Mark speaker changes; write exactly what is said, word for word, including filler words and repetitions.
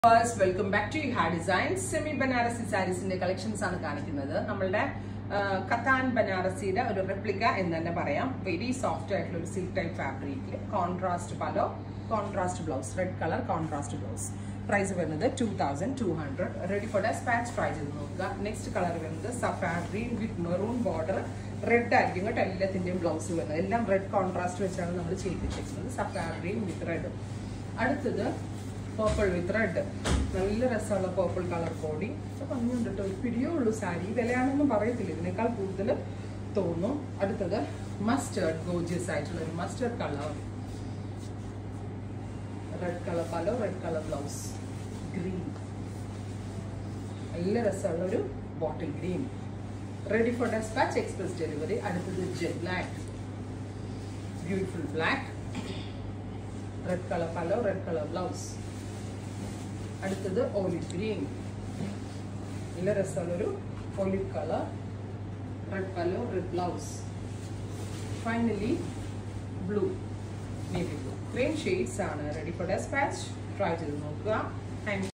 Speaker 1: First, welcome back to Iha Designs. Semi Banarasi sarees in the collections are kanikkunnathu. Nammalde Katan Banarasi ide oru replica ennu thanne parayam. Very soft aayittulla silk type fabric il contrast palo, contrast blouse, red color contrast blouse. Price varunathu two thousand two hundred. Ready for dispatch. Price idu nokka. Next color varunathu safari green with maroon border. Red ആയിരിക്കും കേട്ടോ എല്ലാത്തിന്റെയും blouse വരുന്നത് എല്ലാം red contrast വെച്ചാണ് നമ്മൾ ചെയ്തിരിക്കുന്നത് safari green with red അടുത്തത് purple with red നല്ല രസമുള്ള purple color body അപ്പോൾ അങ്ങോട്ട് ട്ടോ പിടിയേ ഉള്ളൂ സാരി വിലയാണെന്നും പറയത്തില്ല ഇതിനേക്കാൾ കൂടുതൽ തോന്നും അടുത്തത് മസ്റ്റർഡ് ഗോർജിയസ് ആയിട്ടുള്ള ഒരു മസ്റ്റർഡ് കളർ റെഡ് കളർ പലോ റെഡ് കളർ ബ്ലൗസ് ഗ്രീൻ നല്ല രസമുള്ള ഒരു bottle green ready for dispatch express delivery അടുത്തത് jet black beautiful black red color palo red color blouse അടുത്തത് olive green നല്ല രസമുള്ള ഒരു olive color red palo red blouse finally blue navy blue three shades ആണ് ready for dispatch try ചെയ്ത് നോക്കുക. Thank you.